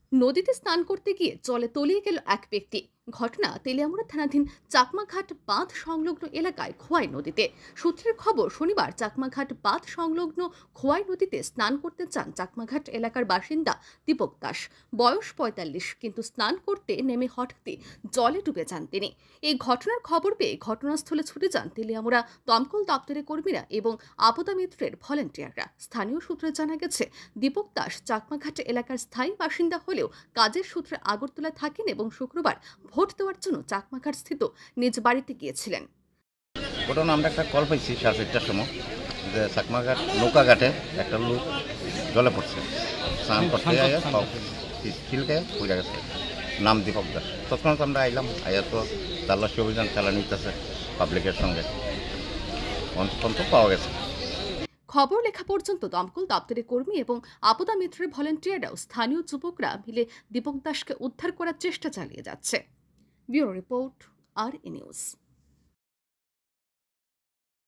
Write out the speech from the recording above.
নদীতে স্নান করতে গিয়ে জলে তলিয়ে গেল এক ব্যক্তি। ঘটনা তেলিয়ামুড়া থানাধীন চাকমাঘাট বাঁধ সংলগ্ন এলাকায় খোয়াই নদীতে। সূত্রের খবর, শনিবার চাকমাঘাট বাঁধ সংলগ্ন খোয়াই নদীতে স্নান করতে চান চাকমাঘাট এলাকার বাসিন্দা দীপক দাস। বয়স ৪৫, কিন্তু স্নান করতে নেমে হঠাৎই জলে ডুবে যান তিনি। এই ঘটনার খবর পেয়ে ঘটনাস্থলে ছুটে যান তেলিয়ামুড়া দমকল দপ্তরের কর্মীরা এবং আপদা মিত্রের ভলেন্টিয়াররা। স্থানীয় সূত্রে জানা গেছে, দীপক দাস চাকমাঘাট এলাকার স্থায়ী বাসিন্দা হলেও কাজের সূত্রে আগরতলায় থাকেন এবং শুক্রবার ভোট দেওয়ার জন্য চাকমাঘাট স্থিত নিজ বাড়িতে গিয়েছিলেন। ঘটনা আমরা একটা কল পাইছি 4:30টার সময় যে চাকমাঘাট নৌকাঘাটে একটা লোক জলে পড়ছে, স্নান করতে স্কিলকে পড়ে গেছে, নাম দীপক দাস। তৎক্ষণাৎ আমরা আইলাম, আইয়া তো তাল্লাশি অভিযান চালানো নিতেছে পাবলিকের সঙ্গে, অন্তত পাওয়া গেছে। খবর লেখা পর্যন্ত দমকল দপ্তরের কর্মী এবং আপদা মিত্রের ভলেন্টিয়াররাও স্থানীয় যুবকরা মিলে দীপক দাসকে উদ্ধার করার চেষ্টা চালিয়ে যাচ্ছে। ব্যুরো রিপোর্ট, আর নিউজ।